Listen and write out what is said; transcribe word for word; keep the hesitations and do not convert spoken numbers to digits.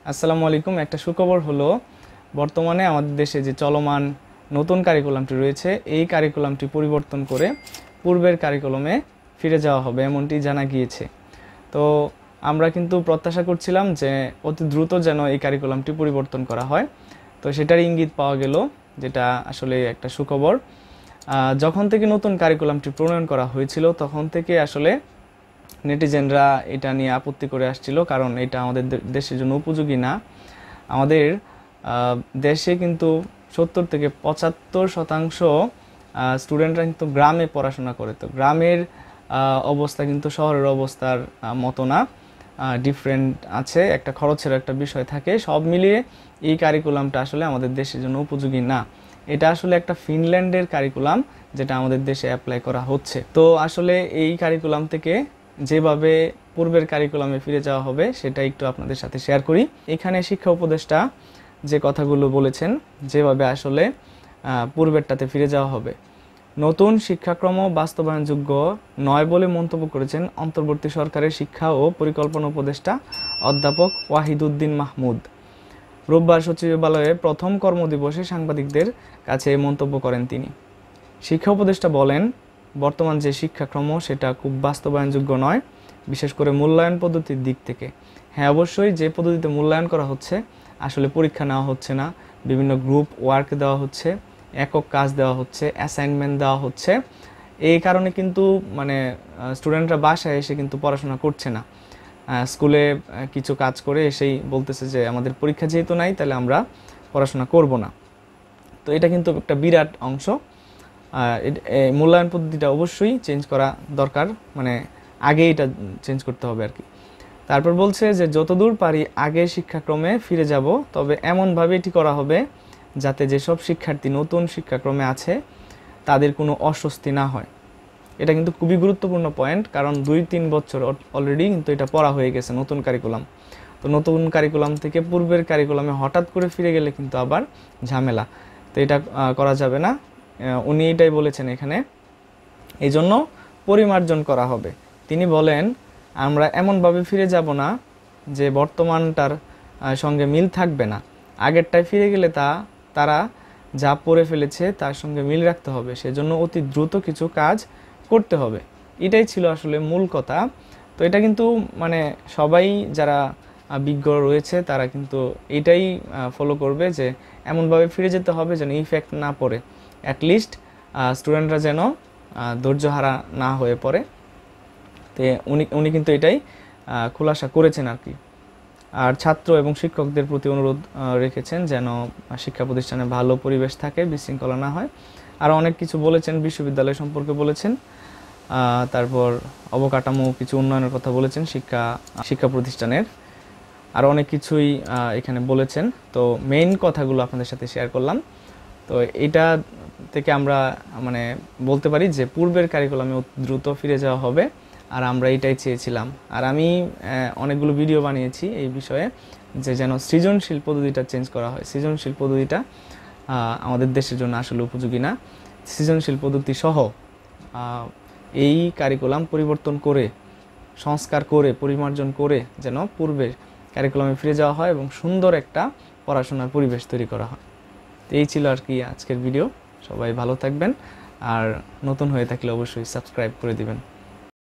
আসসালামু আলাইকুম। একটা সুখবর হলো, বর্তমানে আমাদের দেশে যে চলমান নতুন কারিকুলামটি রয়েছে এই কারিকুলামটি পরিবর্তন করে পূর্বের কারিকুলামে ফিরে যাওয়া হবে এমনটি জানা গিয়েছে। তো আমরা কিন্তু প্রত্যাশা করছিলাম যে অতি দ্রুত যেন এই কারিকুলামটি পরিবর্তন করা হয়, তো সেটার ইঙ্গিত পাওয়া গেল, যেটা আসলে একটা সুখবর। যখন থেকে নতুন কারিকুলামটি প্রণয়ন করা হয়েছিল তখন থেকে আসলে নেটিজেনরা এটা নিয়ে আপত্তি করে আসছিল, কারণ এটা আমাদের দেশের জন্য উপযোগী না। আমাদের দেশে কিন্তু সত্তর থেকে পঁচাত্তর শতাংশ স্টুডেন্টরা কিন্তু গ্রামে পড়াশোনা করে, তো গ্রামের অবস্থা কিন্তু শহরের অবস্থার মতো না, ডিফারেন্ট আছে, একটা খরচের একটা বিষয় থাকে। সব মিলিয়ে এই কারিকুলামটা আসলে আমাদের দেশের জন্য উপযোগী না। এটা আসলে একটা ফিনল্যান্ডের কারিকুলাম যেটা আমাদের দেশে অ্যাপ্লাই করা হচ্ছে। তো আসলে এই কারিকুলাম থেকে যেভাবে পূর্বের কারিকুলামে ফিরে যাওয়া হবে সেটা একটু আপনাদের সাথে শেয়ার করি। এখানে শিক্ষা উপদেষ্টা যে কথাগুলো বলেছেন, যেভাবে আসলে পূর্বেরটাতে ফিরে যাওয়া হবে, নতুন শিক্ষাক্রম বাস্তবায়নযোগ্য নয় বলে মন্তব্য করেছেন অন্তর্বর্তী সরকারের শিক্ষা ও পরিকল্পনা উপদেষ্টা অধ্যাপক ওয়াহিদুদ্দিন মাহমুদ। রোববার সচিবালয়ে প্রথম কর্মদিবসে সাংবাদিকদের কাছে এই মন্তব্য করেন তিনি। শিক্ষা উপদেষ্টা বলেন, বর্তমান যে শিক্ষাক্রম সেটা খুব বাস্তবায়নযোগ্য নয়, বিশেষ করে মূল্যায়ন পদ্ধতির দিক থেকে। হ্যাঁ, অবশ্যই যে পদ্ধতিতে মূল্যায়ন করা হচ্ছে, আসলে পরীক্ষা নেওয়া হচ্ছে না, বিভিন্ন গ্রুপ ওয়ার্ক দেওয়া হচ্ছে, একক কাজ দেওয়া হচ্ছে, অ্যাসাইনমেন্ট দেওয়া হচ্ছে। এই কারণে কিন্তু মানে স্টুডেন্টরা বাসায় এসে কিন্তু পড়াশোনা করছে না, স্কুলে কিছু কাজ করে এসেই বলতেছে যে আমাদের পরীক্ষা যেহেতু নাই তাহলে আমরা পড়াশোনা করব না। তো এটা কিন্তু একটা বিরাট অংশ। মূল্যায়ন পদ্ধতিটা অবশ্যই চেঞ্জ করা দরকার, মানে আগে এটা চেঞ্জ করতে হবে আর কি। তারপর বলছে যে যতদূর পারি আগে শিক্ষাক্রমে ফিরে যাব, তবে এমনভাবে এটি করা হবে যাতে যেসব শিক্ষার্থী নতুন শিক্ষাক্রমে আছে তাদের কোনো অস্বস্তি না হয়। এটা কিন্তু খুবই গুরুত্বপূর্ণ পয়েন্ট, কারণ দুই তিন বছর অলরেডি কিন্তু এটা পড়া হয়ে গেছে নতুন কারিকুলাম। তো নতুন কারিকুলাম থেকে পূর্বের কারিকুলামে হঠাৎ করে ফিরে গেলে কিন্তু আবার ঝামেলা, তো এটা করা যাবে না। উনি এটাই বলেছেন এখানে, এই জন্য পরিমার্জন করা হবে। তিনি বলেন, আমরা এমনভাবে ফিরে যাব না যে বর্তমানটার সঙ্গে মিল থাকবে না, আগেরটায় ফিরে গেলে তা তারা যা পড়ে ফেলেছে তার সঙ্গে মিল রাখতে হবে, সেজন্য অতি দ্রুত কিছু কাজ করতে হবে। এটাই ছিল আসলে মূল কথা। তো এটা কিন্তু মানে সবাই যারা বিজ্ঞ রয়েছে তারা কিন্তু এটাই ফলো করবে যে এমনভাবে ফিরে যেতে হবে যেন ইফেক্ট না পড়ে, অ্যাটলিস্ট স্টুডেন্টরা যেন ধৈর্যহারা না হয়ে পড়ে। তো উনি উনি কিন্তু এটাই খুলাসা করেছেন আর কি। আর ছাত্র এবং শিক্ষকদের প্রতি অনুরোধ রেখেছেন যেন শিক্ষা প্রতিষ্ঠানে ভালো পরিবেশ থাকে, বিশৃঙ্খলা না হয়। আর অনেক কিছু বলেছেন, বিশ্ববিদ্যালয় সম্পর্কে বলেছেন, তারপর অবকাঠামো কিছু উন্নয়নের কথা বলেছেন শিক্ষা শিক্ষা প্রতিষ্ঠানের, আর অনেক কিছুই এখানে বলেছেন। তো মেইন কথাগুলো আপনাদের সাথে শেয়ার করলাম। তো এটা থেকে আমরা মানে বলতে পারি যে পূর্বের কারিকুলামে দ্রুত ফিরে যাওয়া হবে, আর আমরা এটাই চেয়েছিলাম। আর আমি অনেকগুলো ভিডিও বানিয়েছি এই বিষয়ে, যে যেন সৃজনশীল পদ্ধতিটা চেঞ্জ করা হয়। সৃজনশীল পদ্ধতিটা আমাদের দেশের জন্য আসলে উপযোগী না। সৃজনশীল পদ্ধতি সহ এই কারিকুলাম পরিবর্তন করে, সংস্কার করে, পরিমার্জন করে যেন পূর্বের কারিকুলামে ফিরে যাওয়া হয় এবং সুন্দর একটা পড়াশোনার পরিবেশ তৈরি করা হয়। তো এই ছিল আর কি আজকের ভিডিও। সবাই ভালো থাকবেন, আর নতুন হয়ে থাকলে অবশ্যই সাবস্ক্রাইব করে দিবেন।